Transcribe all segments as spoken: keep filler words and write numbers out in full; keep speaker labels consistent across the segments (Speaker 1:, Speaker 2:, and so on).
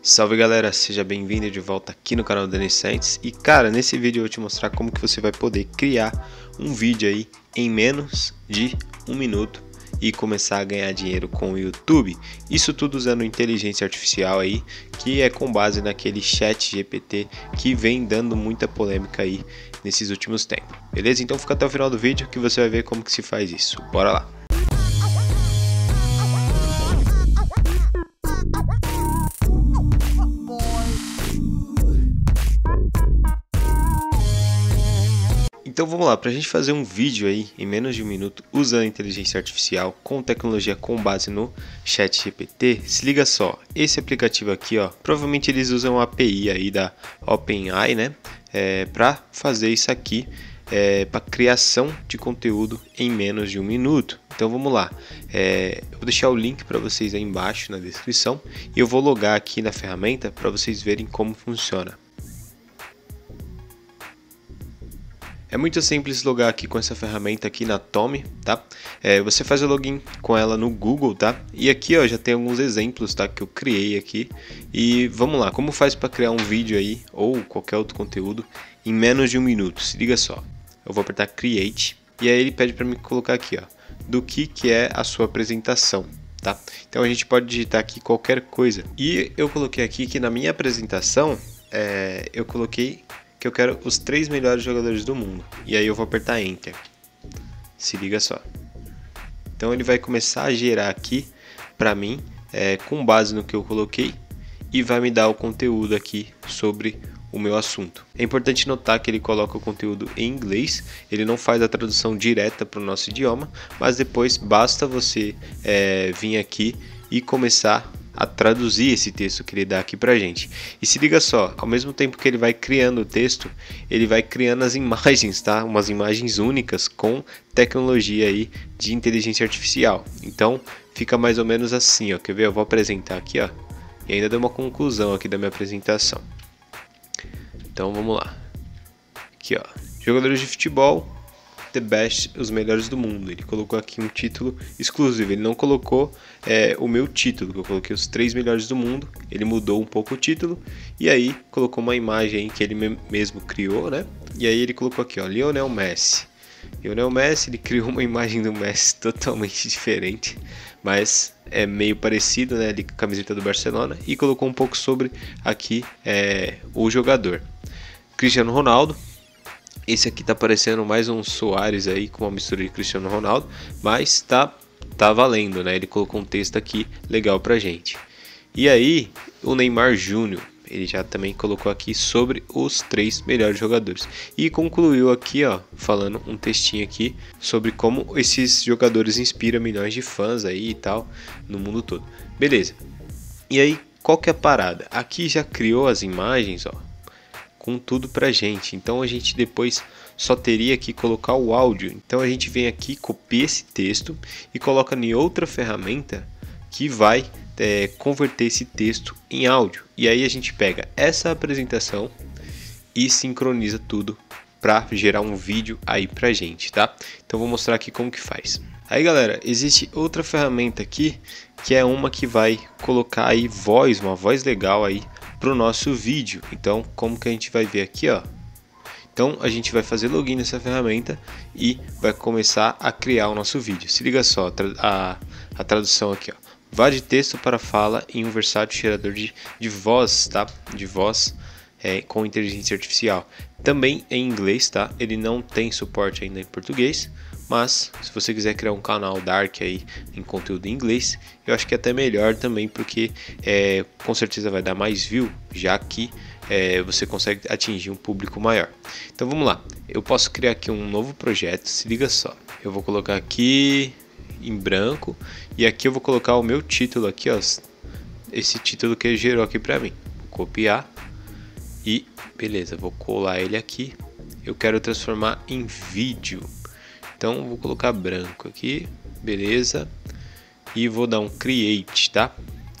Speaker 1: Salve galera, seja bem-vindo de volta aqui no canal Denis Santos. E cara, nesse vídeo eu vou te mostrar como que você vai poder criar um vídeo aí em menos de um minuto e começar a ganhar dinheiro com o YouTube. Isso tudo usando inteligência artificial aí, que é com base naquele chat G P T que vem dando muita polêmica aí nesses últimos tempos. Beleza? Então fica até o final do vídeo que você vai ver como que se faz isso. Bora lá! Então vamos lá, para a gente fazer um vídeo aí em menos de um minuto usando inteligência artificial com tecnologia com base no chat G P T, se liga só, esse aplicativo aqui, ó, provavelmente eles usam a API aí da OpenAI, né, é, para fazer isso aqui, é, para criação de conteúdo em menos de um minuto. Então vamos lá, é, eu vou deixar o link para vocês aí embaixo na descrição e eu vou logar aqui na ferramenta para vocês verem como funciona. É muito simples logar aqui com essa ferramenta aqui na Tome, tá? É, você faz o login com ela no Google, tá? E aqui ó, já tem alguns exemplos, tá? Que eu criei aqui. E vamos lá, como faz para criar um vídeo aí ou qualquer outro conteúdo em menos de um minuto? Se liga só, eu vou apertar Create e aí ele pede para mim colocar aqui, ó, do que que é a sua apresentação, tá? Então a gente pode digitar aqui qualquer coisa. E eu coloquei aqui que na minha apresentação é, eu coloquei que eu quero os três melhores jogadores do mundo. E aí eu vou apertar Enter. Se liga só. Então ele vai começar a gerar aqui para mim, é, com base no que eu coloquei, e vai me dar o conteúdo aqui sobre o meu assunto. É importante notar que ele coloca o conteúdo em inglês, ele não faz a tradução direta para o nosso idioma, mas depois basta você é, vir aqui e começar a traduzir esse texto que ele dá aqui pra gente. E se liga só, ao mesmo tempo que ele vai criando o texto, ele vai criando as imagens, tá? Umas imagens únicas com tecnologia aí de inteligência artificial. Então fica mais ou menos assim, ó. Quer ver? Eu vou apresentar aqui, ó. E ainda deu uma conclusão aqui da minha apresentação. Então vamos lá. Aqui, ó. Jogadores de futebol, The Best, os melhores do mundo. Ele colocou aqui um título exclusivo, ele não colocou é, o meu título, que eu coloquei os três melhores do mundo. Ele mudou um pouco o título e aí colocou uma imagem aí que ele mesmo criou, né? E aí ele colocou aqui, ó, Lionel Messi. Lionel Messi, ele criou uma imagem do Messi totalmente diferente, mas é meio parecido, né, ali com a camiseta do Barcelona, e colocou um pouco sobre aqui é, o jogador. Cristiano Ronaldo. Esse aqui tá parecendo mais um Soares aí com uma mistura de Cristiano Ronaldo, mas tá, tá valendo, né? Ele colocou um texto aqui legal pra gente. E aí, o Neymar Júnior, ele já também colocou aqui sobre os três melhores jogadores. E concluiu aqui, ó, falando um textinho aqui sobre como esses jogadores inspiram milhões de fãs aí e tal, no mundo todo. Beleza. E aí, qual que é a parada? Aqui já criou as imagens, ó, com tudo pra gente, então a gente depois só teria que colocar o áudio. Então a gente vem aqui, copia esse texto e coloca em outra ferramenta que vai é, converter esse texto em áudio, e aí a gente pega essa apresentação e sincroniza tudo para gerar um vídeo aí pra gente, tá? Então vou mostrar aqui como que faz. Aí galera, existe outra ferramenta aqui que é uma que vai colocar aí voz, uma voz legal aí para o nosso vídeo. Então como que a gente vai ver aqui, ó? Então a gente vai fazer login nessa ferramenta e vai começar a criar o nosso vídeo. Se liga só, a, a tradução aqui, ó. Vá de texto para fala em um versátil gerador de, de voz, tá? De voz é, com inteligência artificial. Também em inglês, tá? Ele não tem suporte ainda em português, mas se você quiser criar um canal dark aí em conteúdo em inglês, eu acho que é até melhor também, porque é, com certeza vai dar mais view, já que é, você consegue atingir um público maior. Então vamos lá, eu posso criar aqui um novo projeto, se liga só. Eu vou colocar aqui em branco e aqui eu vou colocar o meu título aqui, ó, esse título que ele gerou aqui para mim. Vou copiar e beleza, vou colar ele aqui. Eu quero transformar em vídeo. Então vou colocar branco aqui, beleza, e vou dar um create, tá?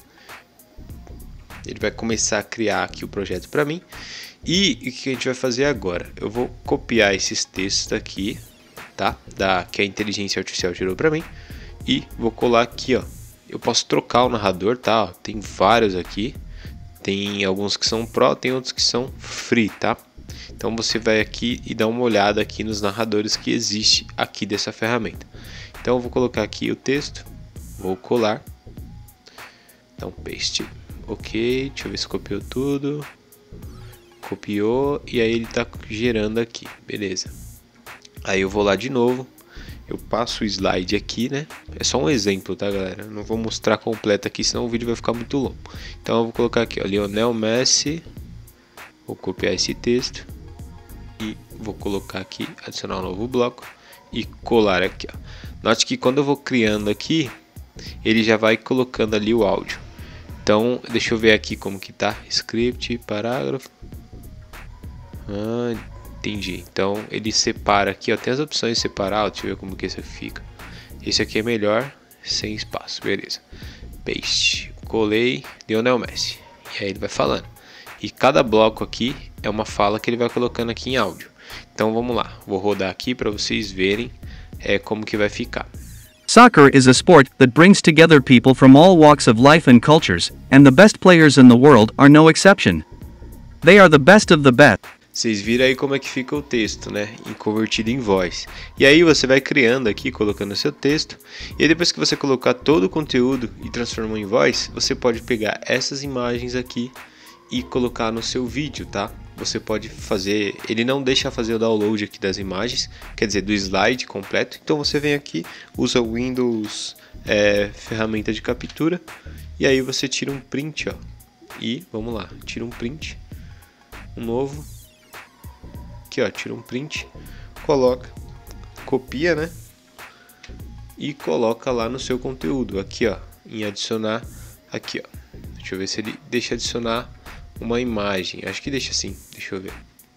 Speaker 1: Ele vai começar a criar aqui o projeto para mim. E o que a gente vai fazer agora? Eu vou copiar esses textos aqui, tá? Da que a inteligência artificial gerou para mim, e vou colar aqui, ó. Eu posso trocar o narrador, tá? Ó, tem vários aqui. Tem alguns que são Pro, tem outros que são Free, tá? Então você vai aqui e dá uma olhada aqui nos narradores que existe aqui dessa ferramenta. Então eu vou colocar aqui o texto, vou colar, então paste, ok, deixa eu ver se copiou tudo, copiou e aí ele está gerando aqui, beleza. Aí eu vou lá de novo, eu passo o slide aqui, né? É só um exemplo, tá, galera? Eu não vou mostrar completo aqui, senão o vídeo vai ficar muito longo. Então eu vou colocar aqui, ó, Lionel Messi, vou copiar esse texto e vou colocar aqui, adicionar um novo bloco e colar aqui, ó. Note que quando eu vou criando aqui, ele já vai colocando ali o áudio. Então, deixa eu ver aqui como que tá, script, parágrafo. Ah, entendi. Então, ele separa aqui, ó, tem as opções de separar, ó, deixa eu ver como que esse fica. Esse aqui é melhor, sem espaço, beleza. Paste, colei, Lionel Messi. E aí ele vai falando. E cada bloco aqui é uma fala que ele vai colocando aqui em áudio. Então vamos lá, vou rodar aqui para vocês verem é, como que vai ficar.
Speaker 2: Soccer is a sport that brings together people from all walks of life and cultures, and the best players in the world are no exception. They are the best of the best.
Speaker 1: Vocês viram aí como é que fica o texto, né? Convertido em voz. E aí você vai criando aqui, colocando o seu texto. E aí depois que você colocar todo o conteúdo e transformar em voz, você pode pegar essas imagens aqui e colocar no seu vídeo, tá? Você pode fazer, ele não deixa fazer o download aqui das imagens, quer dizer, do slide completo. Então você vem aqui, usa o Windows é, ferramenta de captura e aí você tira um print, ó. E vamos lá, tira um print, um novo. Aqui, ó, tira um print, coloca, copia, né? E coloca lá no seu conteúdo, aqui, ó, em adicionar, aqui, ó. Deixa eu ver se ele deixa adicionar uma imagem, acho que deixa assim, deixa eu ver.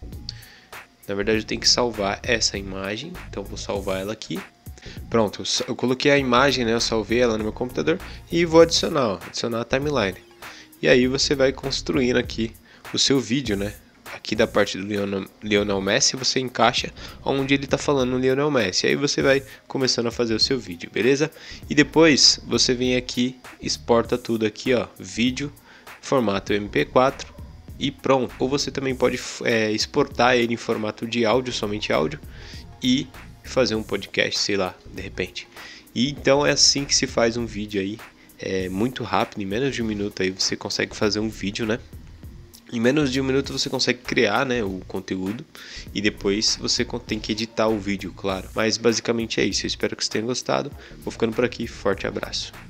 Speaker 1: Na verdade eu tenho que salvar essa imagem, então vou salvar ela aqui. Pronto, eu, eu coloquei a imagem, né? Eu salvei ela no meu computador e vou adicionar, ó, adicionar a timeline. E aí você vai construindo aqui o seu vídeo, né? Aqui da parte do Lionel, Lionel Messi você encaixa onde ele está falando no Lionel Messi. Aí você vai começando a fazer o seu vídeo, beleza? E depois você vem aqui, exporta tudo aqui, ó, vídeo, formato M P quatro e pronto. Ou você também pode é, exportar ele em formato de áudio, somente áudio, e fazer um podcast, sei lá, de repente. E então é assim que se faz um vídeo aí, é muito rápido, em menos de um minuto aí você consegue fazer um vídeo, né? Em menos de um minuto você consegue criar, né, o conteúdo e depois você tem que editar o vídeo, claro. Mas basicamente é isso, eu espero que vocês tenham gostado. Vou ficando por aqui, forte abraço.